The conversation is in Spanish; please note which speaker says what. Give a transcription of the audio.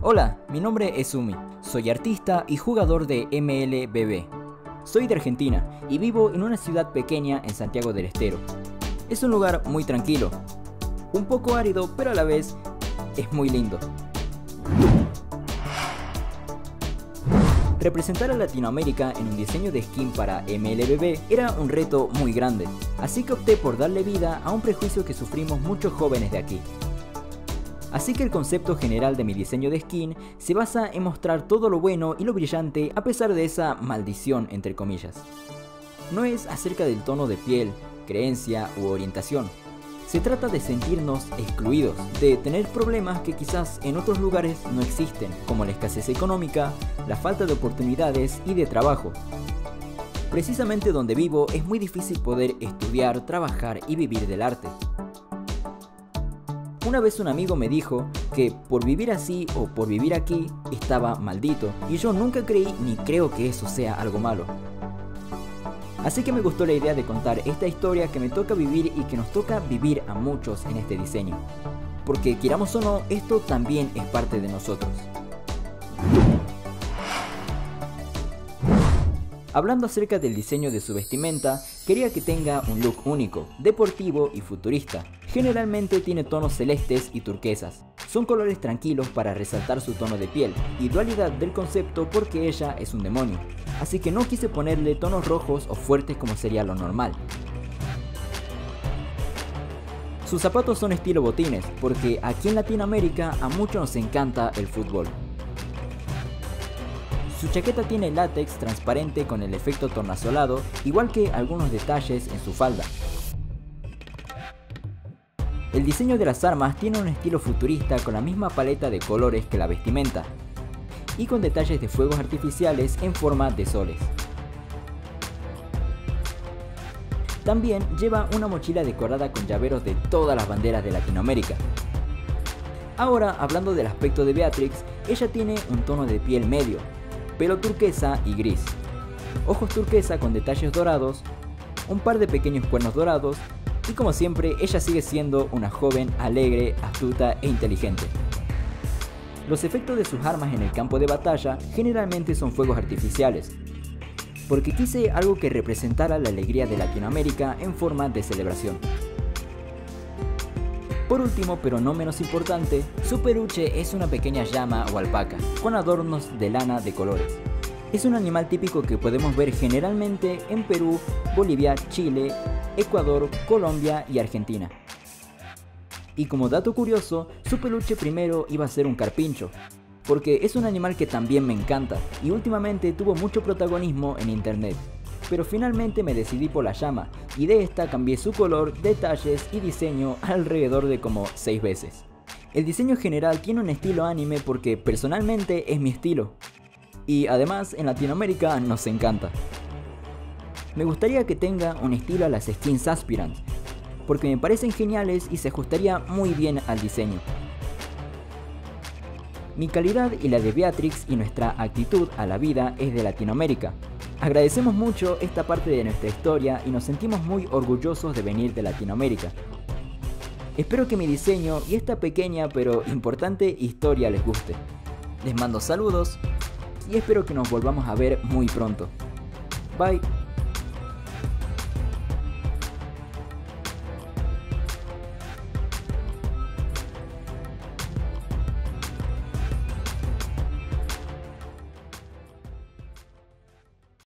Speaker 1: Hola, mi nombre es Sumi, soy artista y jugador de MLBB. Soy de Argentina y vivo en una ciudad pequeña en Santiago del Estero. Es un lugar muy tranquilo, un poco árido, pero a la vez es muy lindo. Representar a Latinoamérica en un diseño de skin para MLBB era un reto muy grande, así que opté por darle vida a un prejuicio que sufrimos muchos jóvenes de aquí. Así que el concepto general de mi diseño de skin se basa en mostrar todo lo bueno y lo brillante a pesar de esa maldición entre comillas. No es acerca del tono de piel, creencia u orientación. Se trata de sentirnos excluidos, de tener problemas que quizás en otros lugares no existen, como la escasez económica, la falta de oportunidades y de trabajo. Precisamente donde vivo es muy difícil poder estudiar, trabajar y vivir del arte. Una vez un amigo me dijo que por vivir así o por vivir aquí estaba maldito, y yo nunca creí ni creo que eso sea algo malo. Así que me gustó la idea de contar esta historia que me toca vivir y que nos toca vivir a muchos en este diseño. Porque queramos o no, esto también es parte de nosotros. Hablando acerca del diseño de su vestimenta, quería que tenga un look único, deportivo y futurista. Generalmente tiene tonos celestes y turquesas. Son colores tranquilos para resaltar su tono de piel y dualidad del concepto porque ella es un demonio. Así que no quise ponerle tonos rojos o fuertes como sería lo normal. Sus zapatos son estilo botines porque aquí en Latinoamérica a muchos nos encanta el fútbol. Su chaqueta tiene látex transparente con el efecto tornasolado, igual que algunos detalles en su falda. El diseño de las armas tiene un estilo futurista con la misma paleta de colores que la vestimenta, y con detalles de fuegos artificiales en forma de soles. También lleva una mochila decorada con llaveros de todas las banderas de Latinoamérica. Ahora, hablando del aspecto de Beatrix, ella tiene un tono de piel medio, pelo turquesa y gris, ojos turquesa con detalles dorados, un par de pequeños cuernos dorados, y como siempre, ella sigue siendo una joven alegre, astuta e inteligente. Los efectos de sus armas en el campo de batalla generalmente son fuegos artificiales, porque quise algo que representara la alegría de Latinoamérica en forma de celebración. Por último, pero no menos importante, su peluche es una pequeña llama o alpaca, con adornos de lana de colores. Es un animal típico que podemos ver generalmente en Perú, Bolivia, Chile, Ecuador, Colombia y Argentina. Y como dato curioso, su peluche primero iba a ser un carpincho, porque es un animal que también me encanta y últimamente tuvo mucho protagonismo en internet. Pero finalmente me decidí por la llama y de esta cambié su color, detalles y diseño alrededor de como 6 veces. El diseño general tiene un estilo anime porque personalmente es mi estilo. Y además en Latinoamérica nos encanta. Me gustaría que tenga un estilo a las skins Aspirant, porque me parecen geniales y se ajustaría muy bien al diseño. Mi calidad y la de Beatrix y nuestra actitud a la vida es de Latinoamérica. Agradecemos mucho esta parte de nuestra historia y nos sentimos muy orgullosos de venir de Latinoamérica. Espero que mi diseño y esta pequeña pero importante historia les guste. Les mando saludos y espero que nos volvamos a ver muy pronto. Bye.